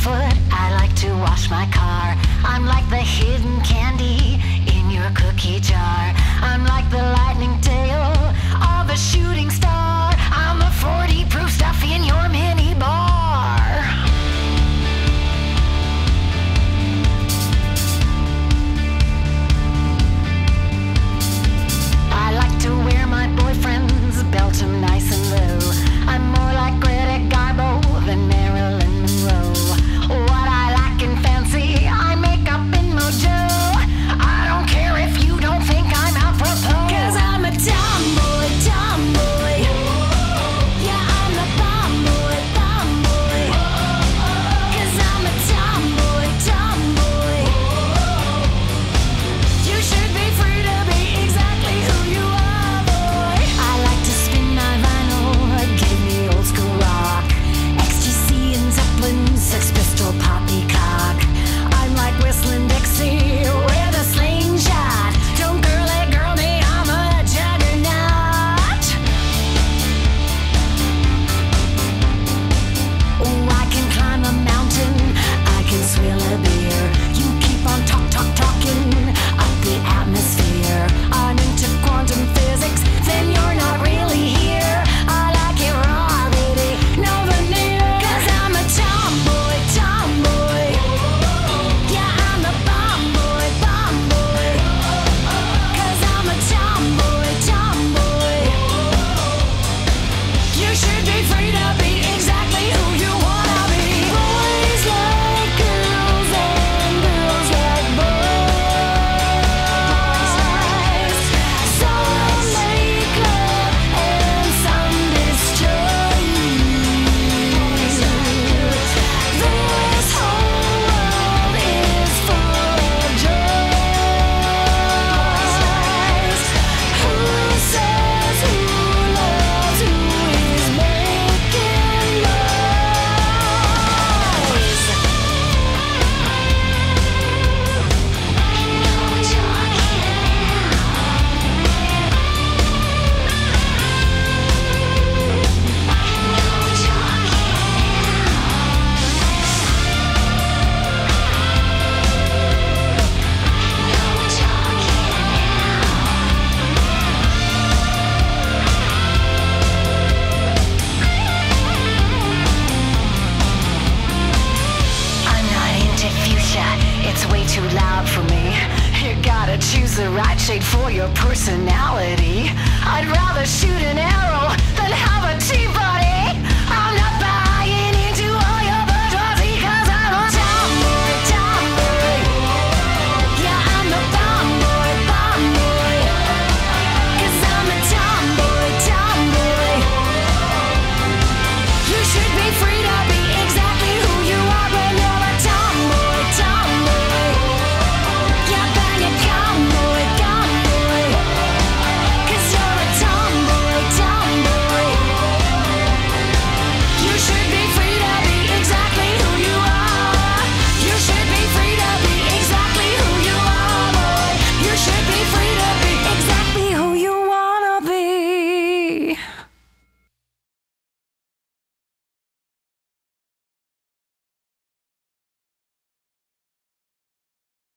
barefoot, I like to wash my car. I'm like the hidden candy in your cookie jar. I'm like the lightning tail of a shooting star. I'm the 40 proof stuff in your mini bar. I like to wear my boyfriend's belt him nice and low. I'm more like Greta Garbo than Marilyn Monroe. What I like and fancy, I make up in Mojo. I don't care if you don't think I'm apropos. 'Cause I'm a tomboy, tomboy. Yeah, I'm the bomboy, bomboy. 'Cause I'm a tomboy, tomboy. You should be free to be exactly who you are, boy. I like to spin my vinyl, give me old school rock. XTC and Zeppelin, Sex Pistol, poppycock. I'm like whistling Dixie with a slingshot. Don't girl me, I'm a juggernaut. Oh, I can climb a mountain, I can swill a beer. You keep on talking up the atmosphere. I'm into quantum physics, then you're not really here. I like it raw, baby, no veneer. 'Cause I'm a tomboy, tomboy. Yeah, I'm the bomboy, bomboy. 'Cause I'm a tomboy, tomboy. You should be free to be exactly who you wanna be. Boys like girls and girls like boys. Some make love and some destroy. This whole world is full of joys. Who says who loves who is making noise? I'm not into fuchsia, it's way too loud for me. You gotta choose the right shade for your personality. I'd rather shoot an arrow than have a T-bone.